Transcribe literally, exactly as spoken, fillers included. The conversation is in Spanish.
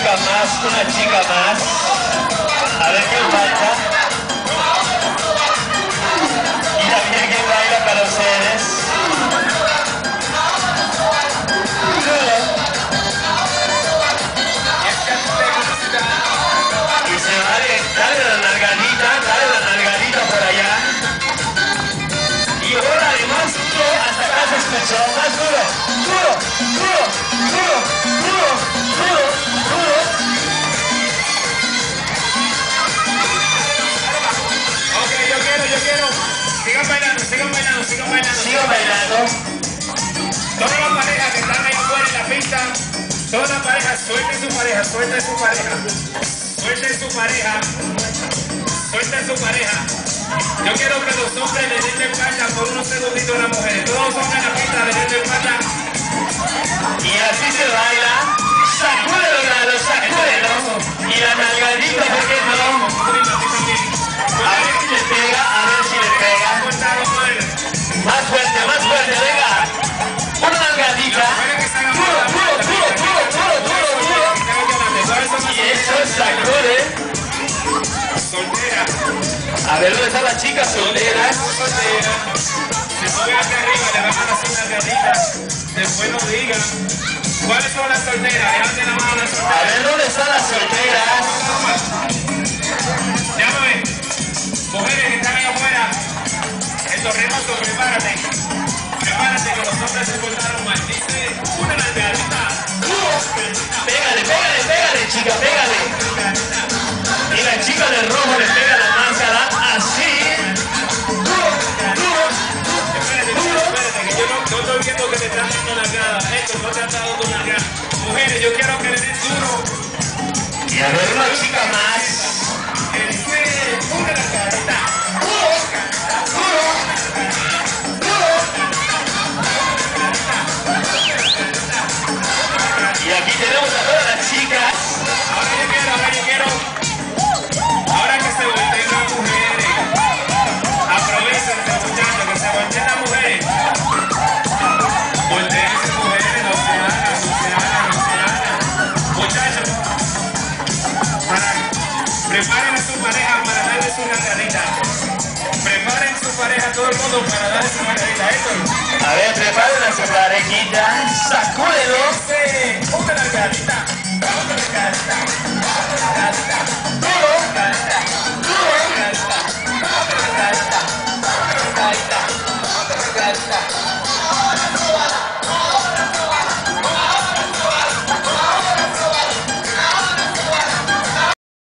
chica más, una chica más. A ver quién falta. Y también quien baila para ustedes. Y se vale, dale la nalgadita, dale la nalgadita por allá. Y ahora además duro hasta acá se escuchó, más duro, duro, duro, duro, duro, duro, duro. Ok, yo quiero, yo quiero. Sigan bailando, sigan bailando, sigan bailando. Sigan bailando. Todas las parejas que están ahí afuera en la pista, todas las parejas, suelten su pareja, suelten su pareja. Suelten su pareja. Suelten su pareja. Yo quiero que los hombres le den de espalda por unos segunditos a las mujeres. Todos los hombres en la pista le den de espalda. Y así se baila. Sacúdelo, Lalo, sacúdelo. Y la nalgadita, ¿por qué no? A ver si le pega, a ver si le pega. Más fuerte, más fuerte, venga. Una nalgadita. Duro, duro, duro, duro, duro, duro, duro. Y eso sacude. Soltera. A ver, ¿dónde está la chica soltera? Soltera. Se sube aquí arriba, le bajan así una nalgadita. Después nos digan. ¿Cuáles son las solteras? Levanten la mano las A solteras. ver, ¿dónde están las solteras? Llámame. Mujeres que están ahí afuera. El torremoso, prepárate. Prepárate que los hombres se portaron mal. Dice una nalgadita. Pégale, pégale, pégale, chica, pégale. Y la chica de rojo le pega la máscara así. Duro, duro, Espérate, espérate, espérate, que yo no, no estoy viendo que te están dando nalgada. Esto no te han dado tu nalgada. Mujeres, yo quiero que le den duro. y a ver una chica más. El fe, una nalgadita. Duro, duro, duro. Y aquí tenemos a todas las chicas. Ahora yo quiero, ahora yo quiero. Ahora que se volteen las mujeres. Aprovechense, muchachos, que se volteen las mujeres. Volteense, mujeres, no se hagan, no se hagan, no se hagan. Muchachos, para, preparen a su pareja para darle su nalgadita. Preparen su pareja, todo el mundo, para darle su nalgadita. Esto. A ver, preparen a su parejita. Sacúdelo. Sí, una nalgadita. Una nalgadita. Una nalgadita. Duro, duro. Una nalgadita. Una nalgadita. Una nalgadita. Una nalgadita.